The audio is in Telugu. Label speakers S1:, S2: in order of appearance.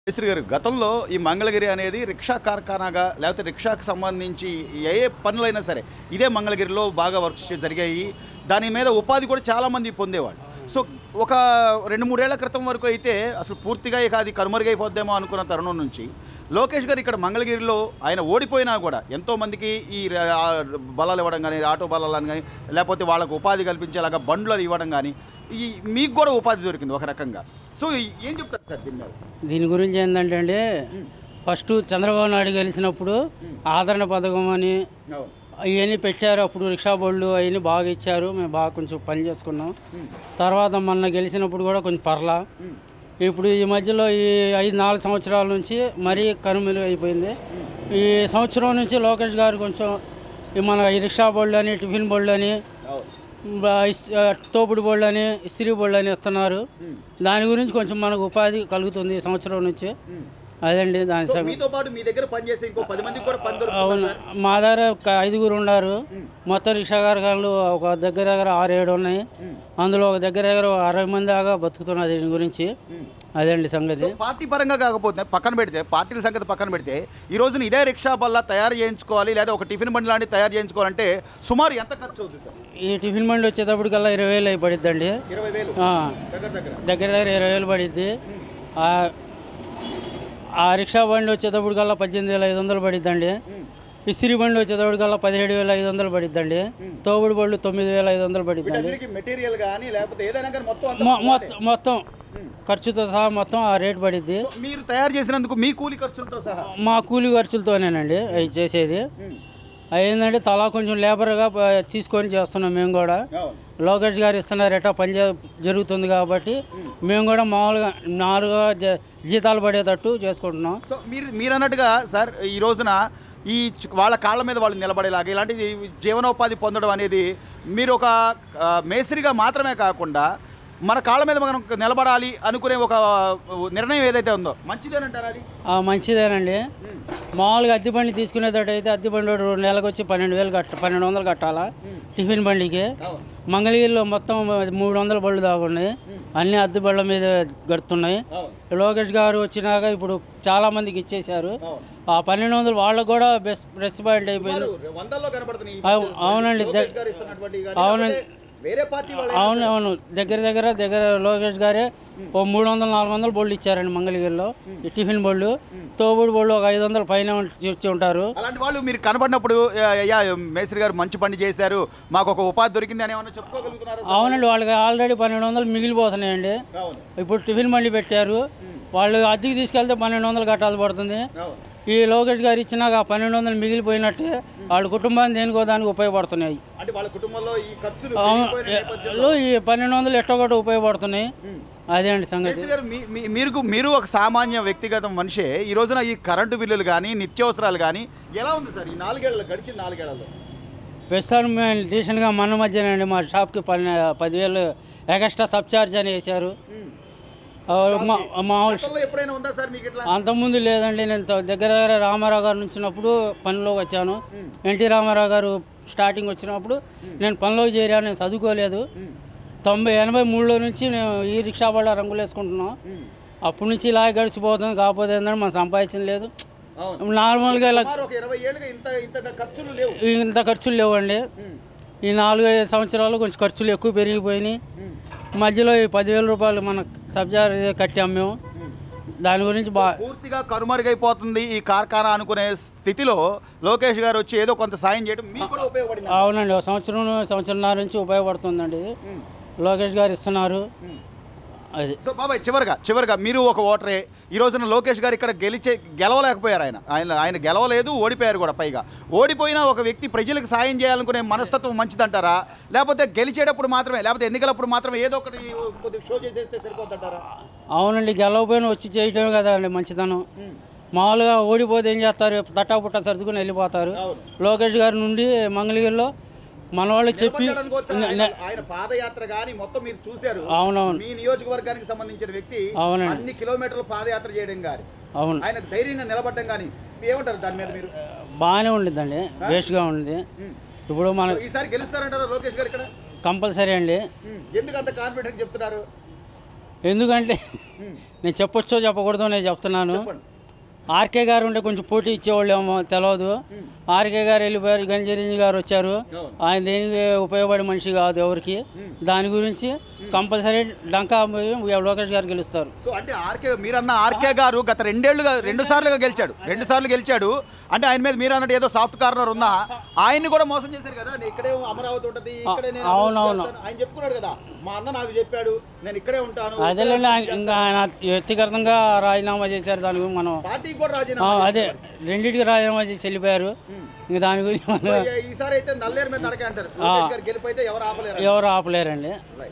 S1: మేస్త్రి గారు గతంలో ఈ మంగళగిరి అనేది రిక్షా కార్ఖానాగా లేకపోతే రిక్షాకు సంబంధించి ఏ ఏ పనులైనా సరే ఇదే మంగళగిరిలో బాగా వర్క్స్ జరిగాయి. దాని మీద ఉపాధి కూడా చాలామంది పొందేవాళ్ళు. సో ఒక 2-3 ఏళ్ల క్రితం వరకు అయితే అసలు పూర్తిగా ఇక అది కనుమరుగైపోద్దేమో అనుకున్న తరుణం నుంచి లోకేష్ గారు ఇక్కడ మంగళగిరిలో ఆయన ఓడిపోయినా కూడా ఎంతోమందికి ఈ బలాలు ఇవ్వడం కానీ, ఆటో బలాలను కానీ, లేకపోతే వాళ్ళకు ఉపాధి కల్పించేలాగా బండ్లు ఇవ్వడం కానీ, ఈ మీకు కూడా ఉపాధి దొరికింది ఒక రకంగా. సో ఏం చెప్తారు సార్
S2: దీని గురించి ఏంటంటే అండి, ఫస్ట్ చంద్రబాబు నాయుడు గెలిచినప్పుడు ఆదరణ పథకం అని అవన్నీ పెట్టారు. అప్పుడు రిక్షా బోర్డులు అవన్నీ బాగా ఇచ్చారు. మేము బాగా కొంచెం పని చేసుకున్నాం. తర్వాత మొన్న గెలిచినప్పుడు కూడా కొంచెం పర్లా. ఇప్పుడు ఈ మధ్యలో ఈ 5-4 సంవత్సరాల నుంచి మరీ కనుమరుగు అయిపోయింది. ఈ సంవత్సరం నుంచి లోకేష్ గారు కొంచెం మన ఈ రిక్షా బోర్డులు అని, టిఫిన్ బోర్డులు అని, తోపుడు బోర్డులు అని, ఇస్త్రీ బోర్డులు అని ఇస్తున్నారు. దాని గురించి కొంచెం మనకు ఉపాధి కలుగుతుంది ఈ సంవత్సరం నుంచి. అదండి దాని
S1: మీతో పాటు మీ దగ్గర పనిచేసే ఇంకో 10 మందికి కూడా పని దొరుకుతుంది.
S2: అవును, మా దగ్గర 5 ఉన్నారు. మొత్తం రిక్షా కార్ఖానాలు ఒక దగ్గర 6-7 ఉన్నాయి. అందులో ఒక దగ్గర 60 మంది దాకా బతుకుతున్నారు. దీని గురించి అదండి సంగతి.
S1: పార్టీ పరంగా కాకపోతే పక్కన పెడితే, పార్టీల సంగతి పక్కన పెడితే, ఈ రోజున ఇదే రిక్షా బల్ల తయారు చేయించుకోవాలి లేదా ఒక టిఫిన్ బండి లాంటివి తయారు చేయించుకోవాలంటే సుమారు ఎంత ఖర్చు అవుతుంది సార్?
S2: ఈ టిఫిన్ బండి వచ్చేటప్పటికల్లా 20,000 అయి పడిద్దండి.
S1: 20,000
S2: దగ్గర 20,000 పడిద్ది. ఆ రిక్షా బండి వచ్చేటప్పటికల్లా 18,500 పడిద్దండి. ఇస్త్రీ బండి వచ్చేటప్పటికల్లా 17,500 పడిద్దండి. తోపుడు బళ్ళు 9,500 పడిద్దండి.
S1: మెటీరియల్ కానీ లేకపోతే ఏదైనా కానీ
S2: మొత్తం ఖర్చుతో సహా మొత్తం ఆ రేటు పడిద్ది.
S1: మీరు తయారు చేసినందుకు మీ కూలి ఖర్చులతో సహా?
S2: మా కూలి ఖర్చులతోనేనండి అవి చేసేది. ఏంటంటే తలా కొంచెం లేబర్గా తీసుకొని చేస్తున్నాం మేము కూడా. లోకేష్ గారు ఇస్తున్నారట పని జరుగుతుంది కాబట్టి మేము కూడా మామూలుగా 4 జీతాలు పడేటట్టు చేసుకుంటున్నాం.
S1: సో మీరు అన్నట్టుగా సార్ ఈ రోజున ఈ వాళ్ళ కాళ్ళ మీద వాళ్ళు నిలబడేలాగా ఇలాంటి జీవనోపాధి పొందడం అనేది మీరు ఒక మేస్త్రిగా మాత్రమే కాకుండా మన కాళ్ళ మీద మనం నిలబడాలి అనుకునే ఒక నిర్ణయం ఏదైతే ఉందో మంచిదేనంటారా? అది
S2: మంచిదేనండి. మామూలుగా అద్దె బండి తీసుకునేటట్టయితే అద్దె బండి 2 నెలలకు వచ్చి 12,000 కట్టాలా టిఫిన్ బండికి. మంగళగిరిలో మొత్తం 300 బళ్ళు దాగున్నాయి. అన్ని అద్దె బళ్ళ మీద గడుతున్నాయి. లోకేష్ గారు వచ్చినాక ఇప్పుడు చాలా మందికి ఇచ్చేశారు. ఆ 1200 వాళ్ళకు కూడా బెస్ట్ పాయింట్ అయిపోయింది. అవునండి, అవునండి, అవును. దగ్గర లోకేష్ గారే ఓ 300-400 బోళ్ళు ఇచ్చారండి మంగళగిరిలో. ఈ టిఫిన్ బోళ్ళు, తోబుడు బోళ్ళు ఒక 500 పైన ఇచ్చి ఉంటారు.
S1: అలాంటి వాళ్ళు మీరు కనబడినప్పుడు అయ్యా మేస్త్రి గారు మంచి పని చేశారు, మాకు ఒక ఉపాధి దొరికింది అని ఏమన్నా చెప్పుకోగలుగుతున్నారు?
S2: అవునండి, వాళ్ళకి ఆల్రెడీ 1200 మిగిలిపోతున్నాయండి. ఇప్పుడు టిఫిన్ బండి పెట్టారు. వాళ్ళు అద్దెకి తీసుకెళ్తే 1200 కట్టాల్సి పడుతుంది. ఈ లోకేష్ గారు ఇచ్చినాక 1200 మిగిలిపోయినట్టే వాళ్ళ కుటుంబాన్ని దేనికో దానికి ఉపయోగపడుతున్నాయి. ఈ 1200 ఎట్టో ఒకటి ఉపయోగపడుతున్నాయి. అదే అండి సంగతి.
S1: మీరు ఒక సామాన్య వ్యక్తిగత మనిషే. ఈ రోజున ఈ కరెంటు బిల్లులు కానీ, నిత్యావసరాలు కానీ ఎలా ఉంది సార్ ఈ 4 ఏళ్ళలో, గడిచిన 4 ఏళ్లలో?
S2: ప్రస్తుతం మేము రీసెంట్గా మన మధ్యనండి మా షాప్కి 10,000 ఎక్స్ట్రా సబ్ ఛార్జ్ అని వేశారు. అంతకుముందు లేదండి. నేను దగ్గర రామారావు గారు నుంచినప్పుడు పనిలోకి వచ్చాను. ఎన్టీ రామారావు గారు స్టార్టింగ్ వచ్చినప్పుడు నేను పనిలోకి చేరాను. నేను చదువుకోలేదు. 1983లో నుంచి నేను ఈ రిక్షా బళ్ళ రంగులు వేసుకుంటున్నాం. అప్పటి నుంచి ఇలా గడిచిపోతుంది. కాకపోతే ఏంటంటే మనం సంపాదించడం లేదు. నార్మల్గా ఇలా ఇంత ఖర్చులు లేవండి. ఈ 4-5 సంవత్సరాలు కొంచెం ఖర్చులు ఎక్కువ పెరిగిపోయినాయి. మధ్యలో ఈ 10,000 రూపాయలు మన సబ్జార్ కట్టాం మేము. దాని గురించి
S1: పూర్తిగా కనుమరుగైపోతుంది ఈ కార్ఖానా అనుకునే స్థితిలో లోకేష్ గారు వచ్చి ఏదో కొంత సాయం చేయడం మీకు కూడా ఉపయోగపడింది.
S2: అవునండి, సంవత్సరంన్నర నుంచి ఉపయోగపడుతుందండి. లోకేష్ గారు ఇస్తున్నారు. అది.
S1: సో బాబాయ్ చివరిగా మీరు ఒక ఓటరే. ఈ రోజున లోకేష్ గారు ఇక్కడ గెలవలేకపోయారు. ఆయన గెలవలేదు, ఓడిపోయారు కూడా. పైగా ఓడిపోయిన ఒక వ్యక్తి ప్రజలకు సాయం చేయాలనుకునే మనస్తత్వం మంచిదంటారా, లేకపోతే గెలిచేటప్పుడు మాత్రమే, లేకపోతే ఎన్నికలప్పుడు మాత్రమే ఏదో ఒకటి కొద్దిగా షో చేసేస్తే సరిపోతుంటారా?
S2: అవునండి, గెలవపోయిన వచ్చి చేయటమే కదా అండి మంచితనం. మామూలుగా ఓడిపోతే ఏం చేస్తారు, తట్టాపుట్ట సర్దుకుని వెళ్ళిపోతారు. లోకేష్ గారి నుండి మంగళగిరిలో మన వాళ్ళు చెప్పి
S1: ఆయన పాదయాత్ర గాని మొత్తం మీరు చూశారు.
S2: అవునవును,
S1: మీ నియోజకవర్గానికి సంబంధించిన వ్యక్తి అవునండి అన్ని కిలోమీటర్లు పాదయాత్ర చేయడం గాని, అవును, ఆయన ధైర్యంగా నిలబడడం గాని ఏమంటారు దాని మీద? మీరు
S2: బాగానే ఉండిద్దండి, బెస్ట్గా ఉంది. ఇప్పుడు మనం
S1: ఈసారి గెలుస్తారంటారా లోకేష్ గారు ఇక్కడ?
S2: కంపల్సరీ అండి.
S1: ఎందుకు అంత కాన్ఫిడెంట్ చెప్తున్నారు?
S2: ఎందుకంటే నేను చెప్పొచ్చో చెప్పకూడదో నేను చెప్తున్నాను. ఆర్కే గారు ఉంటే కొంచెం పోటీ ఇచ్చేవాళ్ళు ఏమో తెలియదు. ఆర్కే గారు వెళ్ళిపోయారు, గంజరేంజ్ గారు వచ్చారు. ఆయన దేనికి ఉపయోగపడే మనిషి కాదు ఎవరికి. దాని గురించి కంపల్సరీ డంకా లోకేష్ గారు గెలుస్తారు.
S1: సో అంటే మీరన్న ఆర్కే గారు గత 2 సార్లుగా గెలిచాడు. 2 సార్లు గెలిచాడు అంటే ఆయన మీద మీరు అన్నట్టు ఏదో సాఫ్ట్ కార్నర్ ఉందా? ఆయన్ని కూడా మోసం చేశారు కదా. ఇక్కడే అమరావతి ఉంటుంది, ఇక్కడే నేను
S2: అవునవును
S1: ఆయన చెప్పుకున్నాడు కదా, మా అన్న నాకు చెప్పాడు నేను ఇక్కడే ఉంటాను.
S2: అదేలేండి, ఇంకా ఆయన వ్యక్తిగతంగా రాజీనామా చేశారు. దాని గురించి మనం
S1: పార్టీకి కూడా రాజీనామా
S2: అదే రెండింటికి రాజీనామా చేసి వెళ్ళిపోయారు. ఇంకా దాని గురించి
S1: ఈసారి అయితే నల్లేరు మీద నడకే అంటారు. గెలిపైతే ఎవరు ఆపలేరు.
S2: ఎవరు ఆపలేరండి.